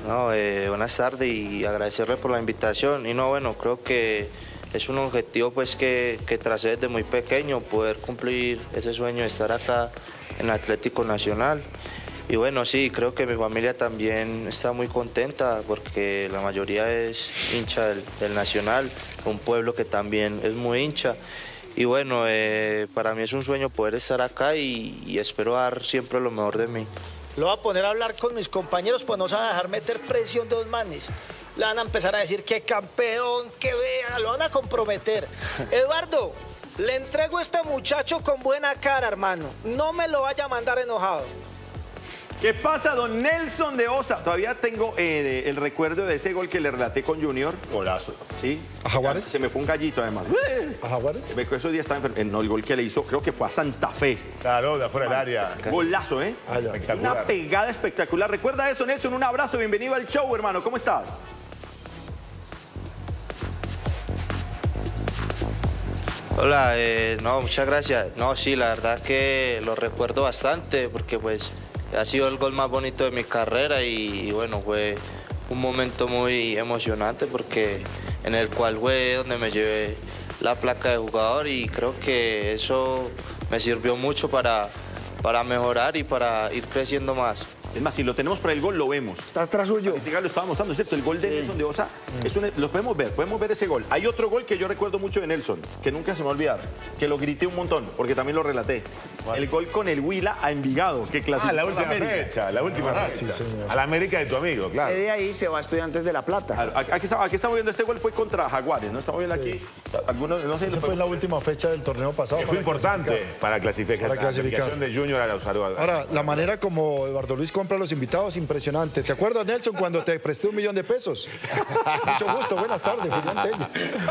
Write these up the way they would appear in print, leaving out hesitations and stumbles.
No, buenas tardes y agradecerle por la invitación. Y no, bueno, creo que es un objetivo pues que tracé desde muy pequeño, poder cumplir ese sueño de estar acá en Atlético Nacional. Y bueno, sí, creo que mi familia también está muy contenta porque la mayoría es hincha del Nacional, un pueblo que también es muy hincha. Y bueno, para mí es un sueño poder estar acá y espero dar siempre lo mejor de mí. Lo voy a poner a hablar con mis compañeros, pues no se van a dejar meter presión de dos manes. Le van a empezar a decir que campeón, que vea, lo van a comprometer. Eduardo, le entrego a este muchacho con buena cara, hermano. No me lo vaya a mandar enojado. ¿Qué pasa, don Nelson de Osa? Todavía tengo el recuerdo de ese gol que le relaté con Junior. Golazo. ¿Sí? ¿A Jaguares? Se me fue un gallito, además. ¿A Jaguares? Esos días estaba enfermo. No, el gol que le hizo, creo que fue a Santa Fe. Claro, de afuera del área. Golazo, ¿eh? Espectacular. Una pegada espectacular. Recuerda eso, Nelson. Un abrazo. Bienvenido al show, hermano. ¿Cómo estás? Hola, no, muchas gracias. No, sí, la verdad que lo recuerdo bastante porque pues ha sido el gol más bonito de mi carrera y bueno, fue un momento muy emocionante porque en el cual fue donde me llevé la placa de jugador y creo que eso me sirvió mucho para mejorar y para ir creciendo más. Es más, si lo tenemos para el gol, lo vemos. Está atrás suyo. Lo estaba mostrando, ¿cierto? El gol de Nelson de Osa, lo podemos ver ese gol. Hay otro gol que yo recuerdo mucho de Nelson, que nunca se me va a olvidar, que lo grité un montón, porque también lo relaté. ¿Cuál? El gol con el Huila a Envigado, que clasificó la última fecha, la última fecha. Sí, a la América de tu amigo, claro. De ahí se va a Estudiantes de La Plata. Aquí estamos viendo, este gol fue contra Jaguares, ¿no? Estamos viendo aquí, algunos, no sé. Esa fue la última fecha del torneo pasado. Que fue importante para clasificar. La clasificación de Junior a la Salvador. Ahora, la manera como Eduardo Luis compra a los invitados, impresionante. ¿Te acuerdas, Nelson, cuando te presté $1.000.000 de pesos? Mucho gusto, buenas tardes, Julián Tello.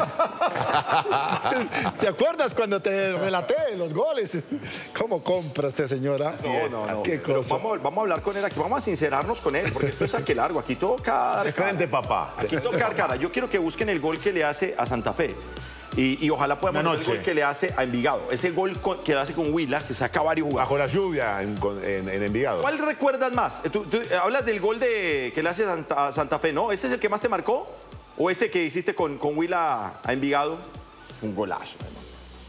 ¿Te acuerdas cuando te relaté los goles? ¿Cómo compra esta señora? No. Qué cosa. Vamos a hablar con él aquí, vamos a sincerarnos con él, porque esto es aquí largo, aquí toca... De frente, papá. Aquí toca cara. Yo quiero que busquen el gol que le hace a Santa Fe. Y ojalá podamos ver el gol que le hace a Envigado. Ese gol que le hace con Huila, que saca varios jugadores. Bajo la lluvia en Envigado. ¿Cuál recuerdas más? ¿Tú hablas del gol que le hace a Santa Fe, ¿no? ¿Ese es el que más te marcó? ¿O ese que hiciste con Huila a Envigado? Un golazo, hermano.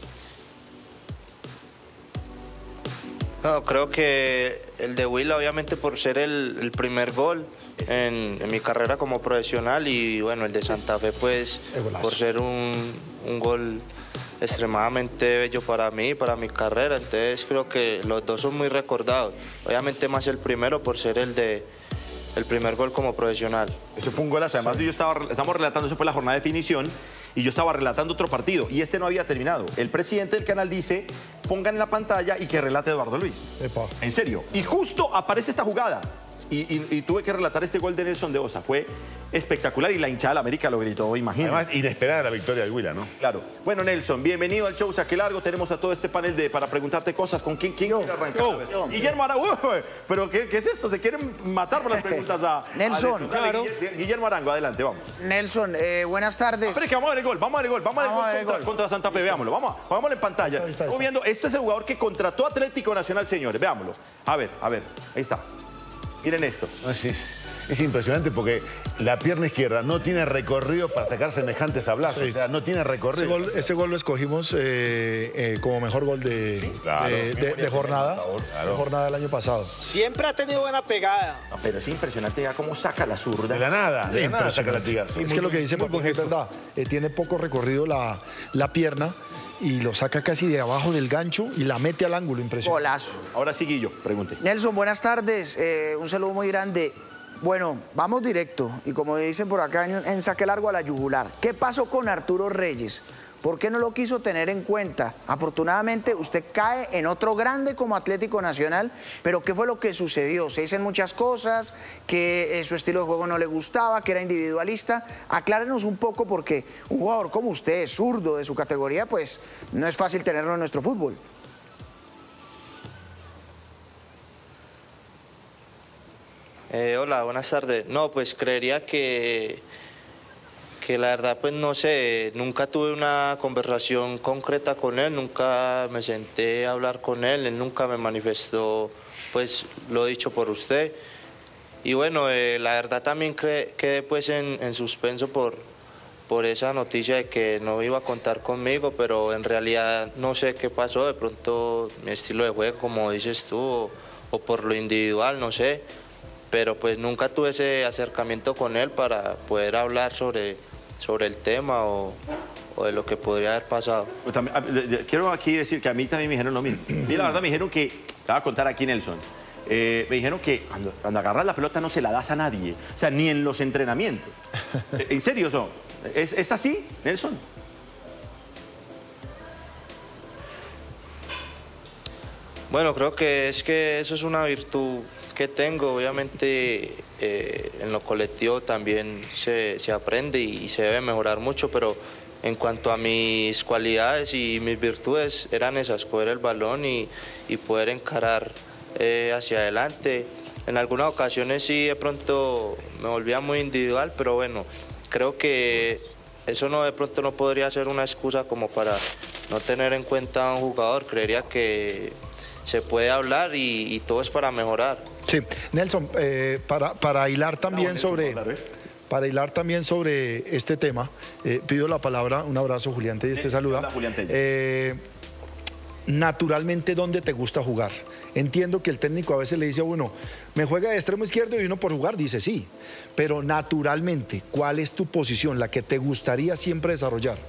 No, creo que el de Huila, obviamente por ser el primer gol en mi carrera como profesional y bueno, el de Santa Fe pues por ser un gol extremadamente bello para mí, para mi carrera, entonces creo que los dos son muy recordados, obviamente más el primero por ser el primer gol como profesional. Ese fue un golazo, además estamos relatando, eso fue la jornada de definición y yo estaba relatando otro partido y este no había terminado. El presidente del canal dice, pongan en la pantalla y que relate Eduardo Luis. Epa. En serio. Y justo aparece esta jugada y tuve que relatar este gol de Nelson de Osa. Fue espectacular y la hinchada de la América lo gritó, imagínate. Además, inesperada la victoria del Huila, ¿no? Claro. Bueno, Nelson, bienvenido al show Saque Largo. Tenemos a todo este panel para preguntarte cosas. ¿Con quién quiere arrancar? Guillermo Arango. ¿Pero qué es esto? ¿Se quieren matar por las preguntas a Nelson? Dale, claro. Guillermo Arango, adelante, vamos. Nelson, buenas tardes. Espera que vamos a ver el gol, vamos a ver el gol contra Santa Fe, veámoslo. Vámonos en pantalla. Estamos viendo, este es el jugador que contrató Atlético Nacional, señores, veámoslo. A ver, ahí está. Miren esto. Es impresionante porque la pierna izquierda no tiene recorrido para sacar semejantes sablazos. Sí. O sea, no tiene recorrido. Ese gol lo escogimos como mejor gol de jornada. De jornada del año pasado. Siempre ha tenido buena pegada. No, pero es impresionante ya cómo saca la zurda. De la nada saca la tigazo. Es que lo que dice Paco es verdad. Tiene poco recorrido la pierna y lo saca casi de abajo del gancho y la mete al ángulo, impresionante. Golazo. Ahora sí, Guillo, pregunte. Nelson, buenas tardes. Un saludo muy grande. Bueno, vamos directo. Y como dicen por acá en Saque Largo, a la yugular. ¿Qué pasó con Arturo Reyes? ¿Por qué no lo quiso tener en cuenta? Afortunadamente, usted cae en otro grande como Atlético Nacional, pero ¿qué fue lo que sucedió? Se dicen muchas cosas, que su estilo de juego no le gustaba, que era individualista. Aclárenos un poco porque un jugador como usted, zurdo de su categoría, pues no es fácil tenerlo en nuestro fútbol. Hola, buenas tardes. No, pues creería que la verdad, pues no sé, nunca tuve una conversación concreta con él, nunca me senté a hablar con él, él nunca me manifestó, pues, lo dicho por usted. Y bueno, la verdad también quedé pues en suspenso por esa noticia de que no iba a contar conmigo, pero en realidad no sé qué pasó, de pronto mi estilo de juego, como dices tú, o por lo individual, no sé, pero pues nunca tuve ese acercamiento con él para poder hablar sobre el tema o de lo que podría haber pasado. Pues también, quiero aquí decir que a mí también me dijeron lo mismo. Y la verdad me dijeron que, te voy a contar aquí, Nelson, me dijeron que cuando agarras la pelota no se la das a nadie, o sea, ni en los entrenamientos. ¿En serio eso? ¿Es así, Nelson? Bueno, creo que eso es una virtud que tengo. Obviamente en lo colectivo también se aprende y se debe mejorar mucho, pero en cuanto a mis cualidades y mis virtudes eran esas: coger el balón y poder encarar hacia adelante. En algunas ocasiones sí, de pronto me volvía muy individual, pero bueno, creo que eso de pronto no podría ser una excusa como para no tener en cuenta a un jugador. Creería que se puede hablar y todo es para mejorar. Sí, Nelson, para hilar también para hilar también sobre este tema, pido la palabra. Un abrazo, Julián, te saluda. Hola, Julián. Naturalmente, ¿dónde te gusta jugar? Entiendo que el técnico a veces le dice a uno, me juega de extremo izquierdo, y uno por jugar dice sí. Pero naturalmente, ¿cuál es tu posición, la que te gustaría siempre desarrollar?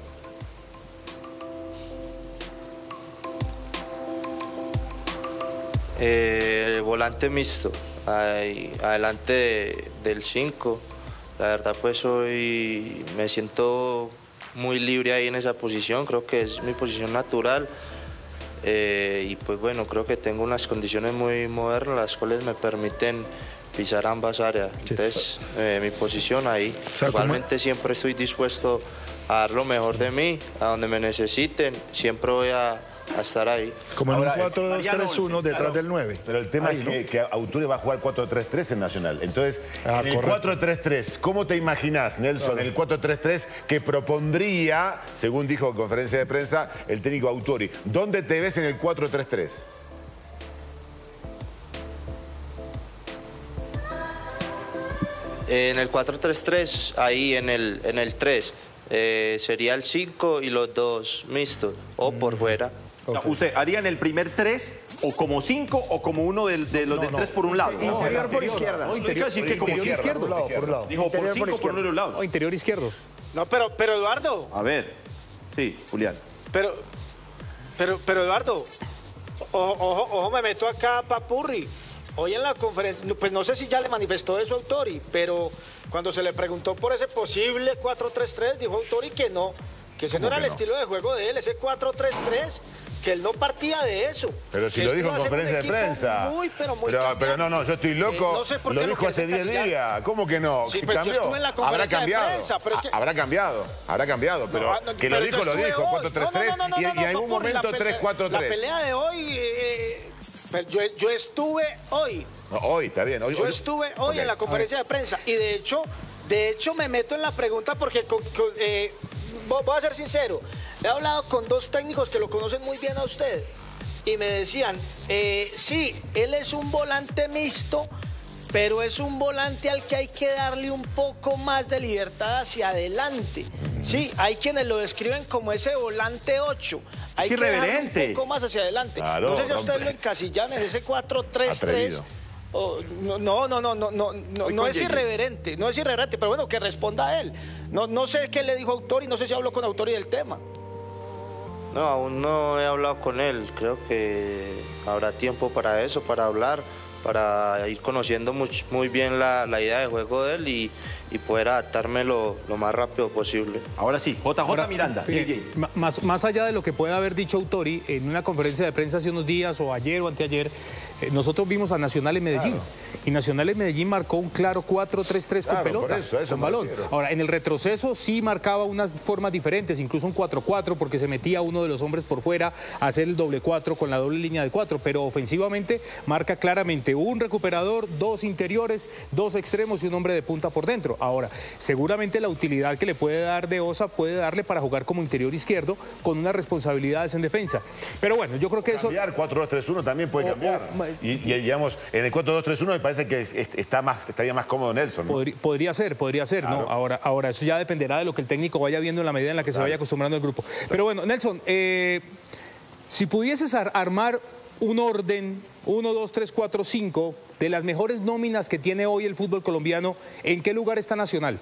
Volante mixto, adelante del 5. La verdad pues hoy me siento muy libre ahí en esa posición, creo que es mi posición natural. Y pues bueno, creo que tengo unas condiciones muy modernas las cuales me permiten pisar ambas áreas. Entonces mi posición ahí, o sea, igualmente siempre estoy dispuesto a dar lo mejor de mí, a donde me necesiten, siempre voy a estar ahí. Como en Ahora, un 4-2-3-1 detrás claro, del 9. Pero el tema ahí, es ¿no? que Autori va a jugar 4-3-3 en Nacional. Entonces, en el 4-3-3, ¿cómo te imaginás, Nelson, el 4-3-3 que propondría, según dijo en conferencia de prensa, el técnico Autori? ¿Dónde te ves en el 4-3-3? En el 4-3-3, ahí en el 3, sería el 5 y los 2 mixtos, o por fuera. Okay. ¿Usted haría en el primer 3 o como 5 o como uno de los del 3 por un lado? Interior por izquierda. No, interior, decir que como interior izquierdo. izquierdo. Por un lado. Dijo por 5 por uno de los lados. O interior izquierdo. No, pero Eduardo, A ver, sí, Julián. pero Eduardo, ojo, me meto acá, papurri. Hoy en la conferencia, pues no sé si ya le manifestó eso a Autori, pero cuando se le preguntó por ese posible 4-3-3, dijo Autori que no, que ese no era el estilo de juego de él, ese 4-3-3, que él no partía de eso. Pero si que lo este dijo en iba a ser un conferencia de equipo prensa. muy pero no, yo estoy loco. no sé por lo qué dijo lo hace quieren 10 encasillar. días. ¿Cómo que no? Sí, pero yo estuve en la conferencia de prensa, pero es que... Habrá cambiado, pero que lo dijo, 4-3-3 y en algún momento 3-4-3. La pelea de hoy, yo estuve hoy. No, hoy, está bien. Yo estuve hoy en la conferencia de prensa y de hecho me meto en la pregunta porque voy a ser sincero, he hablado con 2 técnicos que lo conocen muy bien a usted y me decían, sí, él es un volante mixto, pero es un volante al que hay que darle un poco más de libertad hacia adelante. Sí, hay quienes lo describen como ese volante 8. Hay que darle un poco más hacia adelante. Claro, no sé si a ustedes lo encasillan en ese 4-3-3. No es irreverente, pero bueno, que responda él. No sé qué le dijo Autori, no sé si habló con Autori del tema. No, aún no he hablado con él, creo que habrá tiempo para eso, para hablar, para ir conociendo muy bien la idea de juego de él y poder adaptarme lo más rápido posible. Ahora sí, JJ Miranda. Más allá de lo que pueda haber dicho Autori, en una conferencia de prensa hace unos días, o ayer o anteayer, nosotros vimos a Nacional en Medellín. Claro. Y Nacional en Medellín marcó un claro 4-3-3 con pelota, con balón. Ahora, en el retroceso sí marcaba unas formas diferentes, incluso un 4-4, porque se metía uno de los hombres por fuera a hacer el doble 4 con la doble línea de 4. Pero ofensivamente marca claramente un recuperador, 2 interiores, 2 extremos y un hombre de punta por dentro. Ahora, seguramente la utilidad que le puede dar de Osa puede darle para jugar como interior izquierdo con unas responsabilidades en defensa. Pero bueno, yo creo que cambiar, 4-2-3-1 también puede cambiar. y digamos, en el 4-2-3-1 me parece que estaría más cómodo Nelson, ¿no? Podría ser, claro. ¿No? Ahora eso ya dependerá de lo que el técnico vaya viendo en la medida en la que se vaya acostumbrando el grupo. Pero bueno, Nelson, si pudieses armar un orden, 1, 2, 3, 4, 5, de las mejores nóminas que tiene hoy el fútbol colombiano, ¿en qué lugar está Nacional?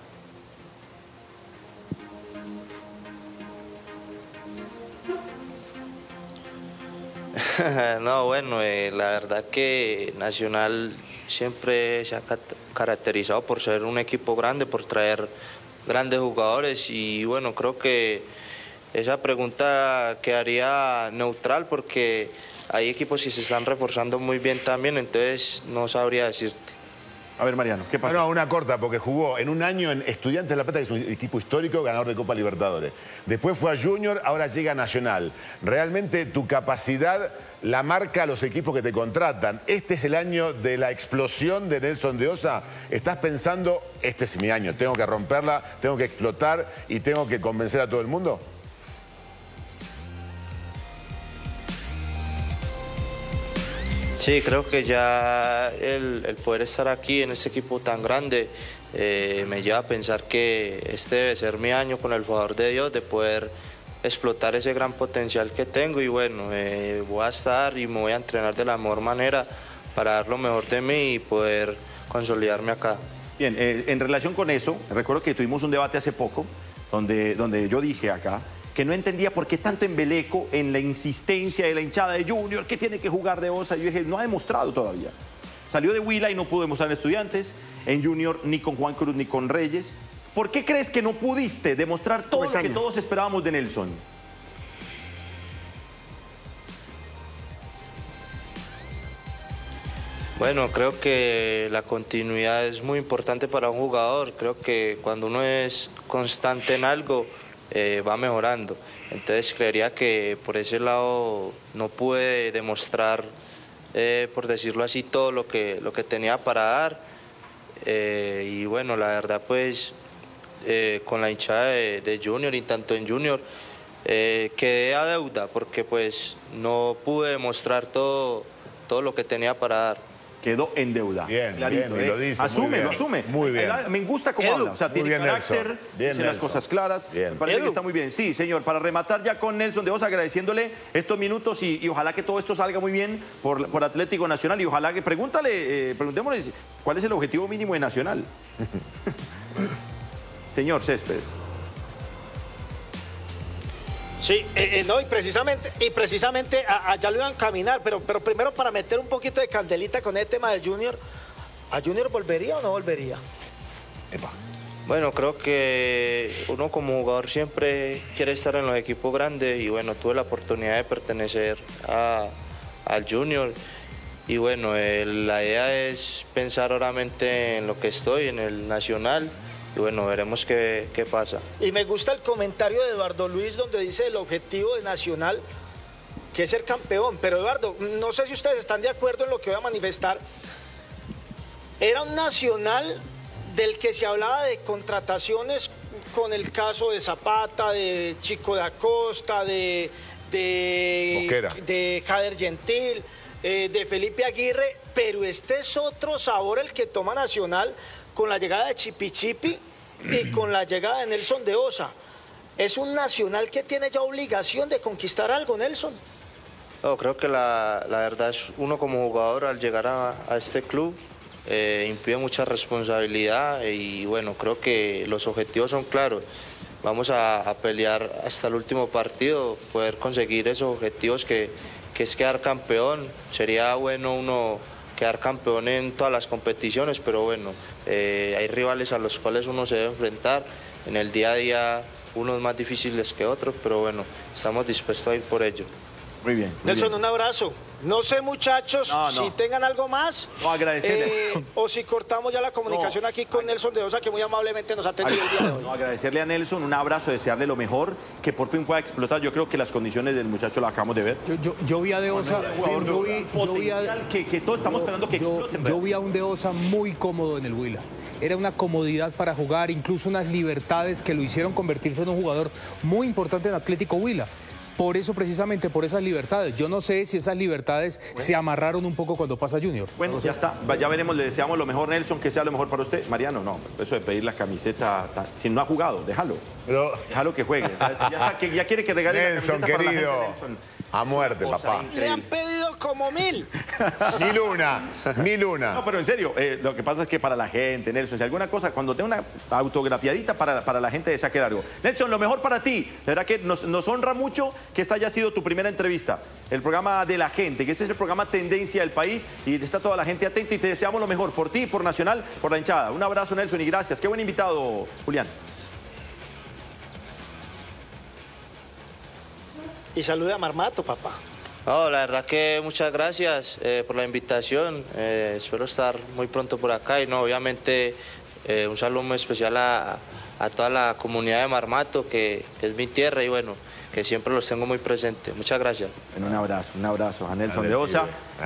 No, bueno, la verdad que Nacional siempre se ha caracterizado por ser un equipo grande, por traer grandes jugadores y bueno, creo que esa pregunta quedaría neutral porque hay equipos que se están reforzando muy bien también, entonces no sabría decirte. A ver, Mariano, ¿qué pasa? No, una corta, porque jugó en un año en Estudiantes de La Plata, que es un equipo histórico, ganador de Copa Libertadores. Después fue a Junior, ahora llega a Nacional. Realmente tu capacidad la marca a los equipos que te contratan. ¿Este es el año de la explosión de Nelson de Osa? ¿Estás pensando, este es mi año, tengo que romperla, tengo que explotar y tengo que convencer a todo el mundo? Sí, creo que ya el poder estar aquí en este equipo tan grande me lleva a pensar que este debe ser mi año, con el favor de Dios, de poder explotar ese gran potencial que tengo y bueno, voy a estar y me voy a entrenar de la mejor manera para dar lo mejor de mí y poder consolidarme acá. Bien, en relación con eso, recuerdo que tuvimos un debate hace poco donde yo dije acá que no entendía por qué tanto embeleco en la insistencia de la hinchada de Junior, que tiene que jugar de Osa. Yo dije, no ha demostrado todavía. Salió de Huila y no pudo demostrar en Estudiantes, en Junior ni con Juan Cruz ni con Reyes. ¿Por qué crees que no pudiste demostrar todo lo que todos esperábamos de Nelson? Bueno, creo que la continuidad es muy importante para un jugador. Creo que cuando uno es constante en algo, va mejorando. Entonces creería que por ese lado no pude demostrar, por decirlo así, todo lo que tenía para dar. Y bueno, la verdad pues con la hinchada de Junior y tanto en Junior quedé a deuda porque pues no pude demostrar todo lo que tenía para dar. Quedó en deuda. Bien, clarito, bien, lo dice. Asume, lo asume. Muy bien. Me gusta cómo habla. O sea, tiene bien, carácter, Nelson. Bien, dice las cosas claras. Bien. Me parece que está muy bien. Sí, señor, para rematar ya con Nelson de Osa, agradeciéndole estos minutos y ojalá que todo esto salga muy bien por Atlético Nacional y ojalá que preguntémosle cuál es el objetivo mínimo de Nacional. Señor Céspedes. Sí, no, y precisamente allá lo iban a caminar, pero primero para meter un poquito de candelita con el tema del Junior, ¿a Junior volvería o no volvería? Epa. Bueno, creo que uno como jugador siempre quiere estar en los equipos grandes y bueno, tuve la oportunidad de pertenecer al Junior y bueno, la idea es pensar oralmente en lo que estoy, en el Nacional. Y bueno, veremos qué pasa. Y me gusta el comentario de Eduardo Luis donde dice el objetivo de Nacional, que es ser campeón. Pero Eduardo, no sé si ustedes están de acuerdo en lo que voy a manifestar. Era un Nacional del que se hablaba de contrataciones con el caso de Zapata, de Chico da Costa, de Jader Gentil, de Felipe Aguirre, pero este es otro sabor el que toma Nacional con la llegada de Chipi y con la llegada de Nelson de Osa. Es un Nacional que tiene ya obligación de conquistar algo, Nelson. No, creo que la verdad es uno como jugador al llegar a este club impide mucha responsabilidad y bueno, creo que los objetivos son claros. Vamos a pelear hasta el último partido, poder conseguir esos objetivos que es quedar campeón. Sería bueno uno quedar campeón en todas las competiciones, pero bueno, hay rivales a los cuales uno se debe enfrentar. En el día a día unos más difíciles que otros, pero bueno, estamos dispuestos a ir por ello. Muy bien. Nelson, un abrazo. No sé, muchachos, si tengan algo más. No, agradecerle. O si cortamos ya la comunicación aquí con Nelson de Osa, que muy amablemente nos ha atendido el día de hoy. No, agradecerle a Nelson, un abrazo, desearle lo mejor, que por fin pueda explotar. Yo creo que las condiciones del muchacho las acabamos de ver. Yo vi a De Osa, que todos estamos esperando que explote. Yo vi a un De Osa muy cómodo en el Huila. Era una comodidad para jugar, incluso unas libertades que lo hicieron convertirse en un jugador muy importante en Atlético Huila. por eso precisamente, por esas libertades. Yo no sé si esas libertades se amarraron un poco cuando pasa Junior. Bueno, ya está, ya veremos, le deseamos lo mejor, Nelson, que sea lo mejor para usted. Mariano, no, eso de pedir la camiseta, si no ha jugado, déjalo. Pero... déjalo que juegue. Ya quiere que regale Nelson, la camiseta querido. para la gente, Nelson. A muerte, papá. Le han pedido como 1000. 1001. No, pero en serio, lo que pasa es que para la gente, Nelson, si alguna cosa, cuando tenga una autografiadita para la gente de Saque Largo. Nelson, lo mejor para ti. La verdad que nos honra mucho que esta haya sido tu primera entrevista. El programa de la gente, que este es el programa Tendencia del País, y está toda la gente atenta y te deseamos lo mejor por ti, por Nacional, por la hinchada. Un abrazo, Nelson, y gracias. Qué buen invitado, Julián. Y salude a Marmato, papá. No, la verdad que muchas gracias por la invitación. Espero estar muy pronto por acá y no, obviamente un saludo muy especial a toda la comunidad de Marmato, que es mi tierra y bueno, que siempre los tengo muy presentes. Muchas gracias. Bueno, un abrazo a Nelson de Osa.